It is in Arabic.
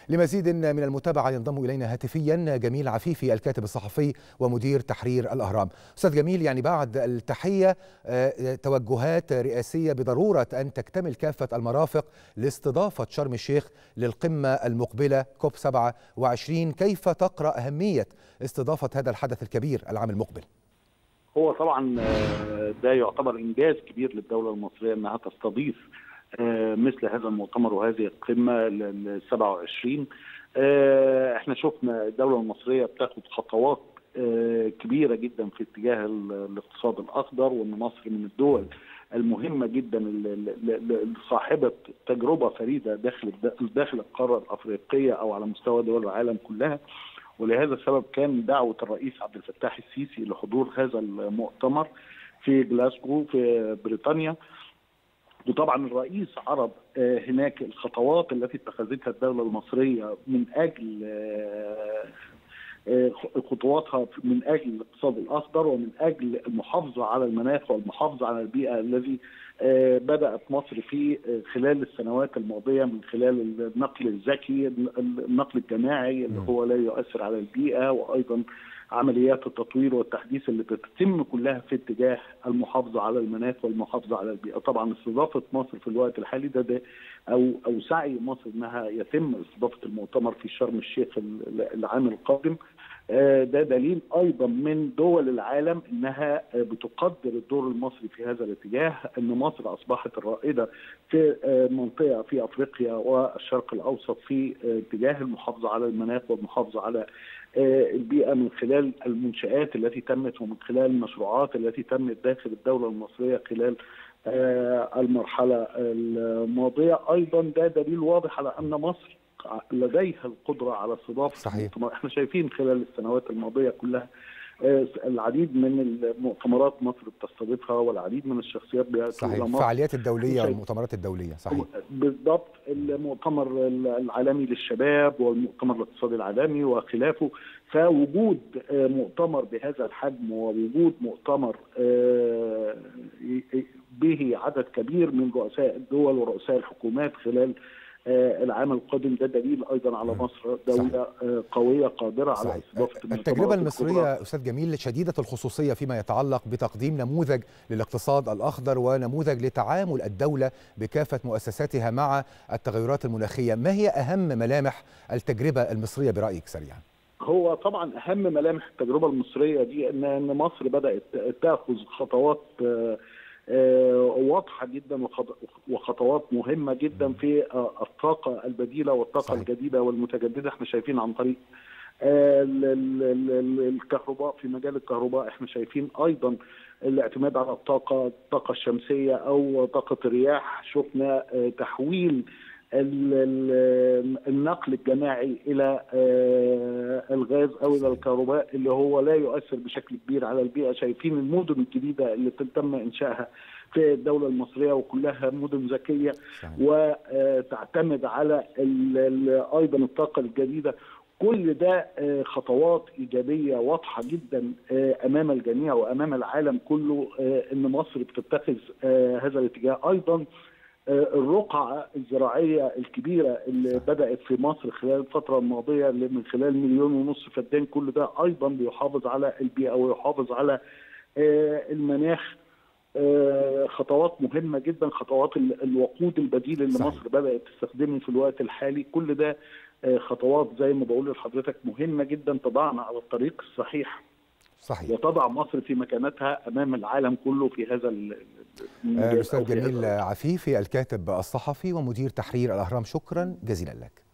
لمزيد من المتابعة ينضم إلينا هاتفيا جميل عفيفي الكاتب الصحفي ومدير تحرير الأهرام. أستاذ جميل، يعني بعد التحية توجهات رئاسية بضرورة أن تكتمل كافة المرافق لاستضافة شرم الشيخ للقمة المقبلة كوب 27. كيف تقرأ أهمية استضافة هذا الحدث الكبير العام المقبل؟ هو طبعا ده يعتبر إنجاز كبير للدولة المصرية أنها تستضيف مثل هذا المؤتمر وهذه القمة ال 27. احنا شفنا الدولة المصرية بتاخد خطوات كبيرة جدا في اتجاه الاقتصاد الأخضر، وأن مصر من الدول المهمة جدا صاحبة تجربة فريدة داخل القارة الأفريقية أو على مستوى دول العالم كلها. ولهذا السبب كان دعوة الرئيس عبد الفتاح السيسي لحضور هذا المؤتمر في جلاسكو في بريطانيا. وطبعا الرئيس عرض هناك الخطوات التي اتخذتها الدولة المصرية من أجل خطواتها من أجل الاقتصاد الأخضر ومن أجل المحافظة على المناخ والمحافظة على البيئة الذي بدأت مصر في خلال السنوات الماضية من خلال النقل الذكي، النقل الجماعي اللي هو لا يؤثر على البيئة، وأيضا عمليات التطوير والتحديث اللي بتتم كلها في اتجاه المحافظة على المناخ والمحافظة على البيئة. طبعا استضافة مصر في الوقت الحالي ده أو سعي مصر أنها يتم استضافة المؤتمر في شرم الشيخ العام القادم، ده دليل أيضا من دول العالم أنها بتقدر الدور المصري في هذا الاتجاه، أن مصر أصبحت الرائدة في منطقة في أفريقيا والشرق الأوسط في اتجاه المحافظة على المناخ والمحافظة على البيئة من خلال المنشآت التي تمت ومن خلال المشروعات التي تمت داخل الدولة المصرية خلال المرحلة الماضية. أيضا ده دليل واضح على أن مصر لديها القدرة على استضافة المؤتمر. احنا شايفين خلال السنوات الماضية كلها العديد من المؤتمرات مصر بتستضيفها والعديد من الشخصيات صحيح، الفعاليات الدولية والمؤتمرات الدولية. صحيح بالضبط، المؤتمر العالمي للشباب والمؤتمر الاقتصادي العالمي وخلافه. فوجود مؤتمر بهذا الحجم ووجود مؤتمر به عدد كبير من رؤساء الدول ورؤساء الحكومات خلال العام القادم ده دليل ايضا على مصر دولة قوية قادرة على استضافة التجربة المصرية أستاذ جميل شديدة الخصوصية فيما يتعلق بتقديم نموذج للاقتصاد الأخضر ونموذج لتعامل الدولة بكافة مؤسساتها مع التغيرات المناخية. ما هي أهم ملامح التجربة المصرية برأيك سريعا؟ هو طبعا أهم ملامح التجربة المصرية دي أن مصر بدأت تأخذ خطوات واضحة جدا وخطوات مهمة جدا في الطاقة البديلة والطاقة الجديدة والمتجددة. احنا شايفين عن طريق الكهرباء، في مجال الكهرباء احنا شايفين ايضا الاعتماد على الطاقة الشمسية او طاقة الرياح. شفنا تحويل النقل الجماعي الى الغاز او الى الكهرباء اللي هو لا يؤثر بشكل كبير على البيئه. شايفين المدن الجديده اللي تم انشائها في الدوله المصريه وكلها مدن ذكيه وتعتمد على ايضا الطاقه الجديده. كل ده خطوات ايجابيه واضحه جدا امام الجميع وامام العالم كله ان مصر بتتخذ هذا الاتجاه. ايضا الرقعة الزراعية الكبيرة اللي بدأت في مصر خلال الفترة الماضية اللي من خلال 1.5 مليون فدان، كل ده أيضا بيحافظ على البيئة ويحافظ على المناخ. خطوات مهمة جدا، خطوات الوقود البديل اللي مصر بدأت تستخدمه في الوقت الحالي. كل ده خطوات زي ما بقول لحضرتك مهمة جدا تضعنا على الطريق الصحيح. صحيح. وتضع مصر في مكانتها أمام العالم كله في هذا الأستاذ جميل عفيفي الكاتب الصحفي ومدير تحرير الأهرام، شكرا جزيلا لك.